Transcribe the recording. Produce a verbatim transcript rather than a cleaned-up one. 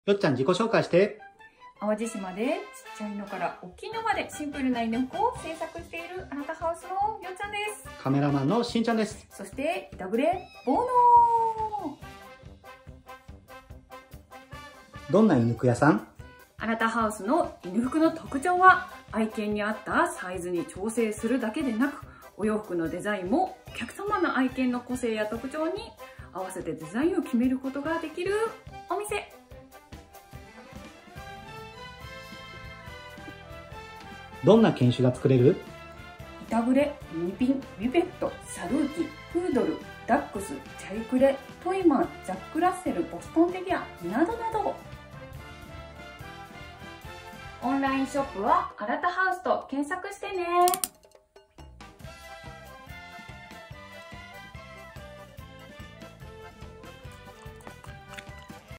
よっちゃん自己紹介して。 淡路島でちっちゃいのから大きいのまでシンプルな犬服を制作しているあなたハウスのよっちゃんです。 カメラマンのしんちゃんです。 そして板ぶれボーノー。どんな犬服屋さん？ あなたハウスの犬服の特徴は愛犬に合ったサイズに調整するだけでなく、お洋服のデザインもお客様の愛犬の個性や特徴に合わせてデザインを決めることができるお店。 どんな犬種が作れる？ 板ぶれ、ミピン、ビペット、サルーキ、プードル、ダックス、チャイクレ、トイマン、ジャックラッセル、ボストンテリアなどなど。オンラインショップはあなたハウスと検索してね。